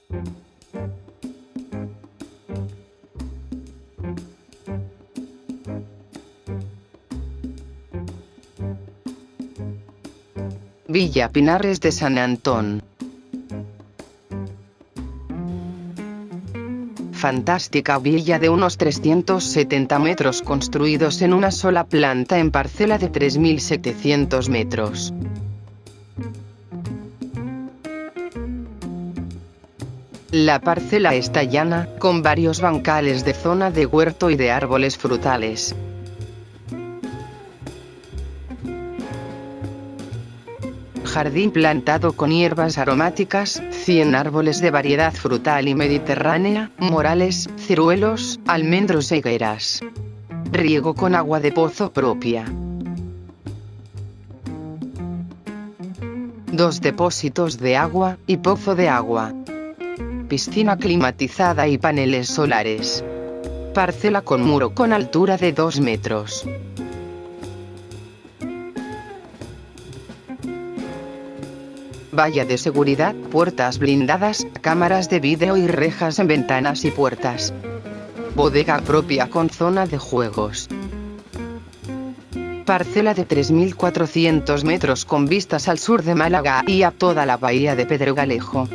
Villa Pinares de San Antón. Fantástica villa de unos 370 metros construidos en una sola planta en parcela de 3.700 metros. La parcela está llana, con varios bancales de zona de huerto y de árboles frutales. Jardín plantado con hierbas aromáticas, 100 árboles de variedad frutal y mediterránea, morales, ciruelos, almendros e higueras. Riego con agua de pozo propia. 2 depósitos de agua, y pozo de agua. Piscina climatizada y paneles solares. Parcela con muro con altura de 2 metros. Valla de seguridad, puertas blindadas, cámaras de vídeo y rejas en ventanas y puertas. Bodega propia con zona de juegos. Parcela de 3.400 metros con vistas al sur de Málaga y a toda la bahía de Pedregalejo.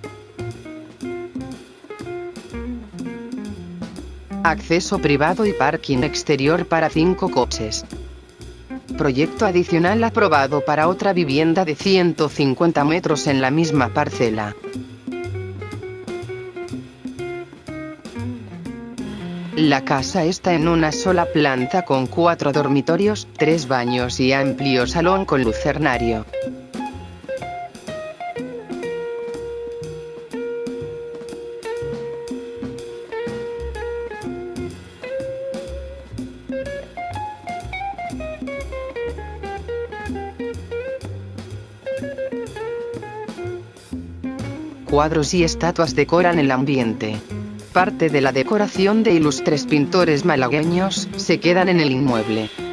Acceso privado y parking exterior para 5 coches. Proyecto adicional aprobado para otra vivienda de 150 metros en la misma parcela. La casa está en una sola planta con 4 dormitorios, 3 baños y amplio salón con lucernario. Cuadros y estatuas decoran el ambiente. Parte de la decoración de ilustres pintores malagueños se quedan en el inmueble.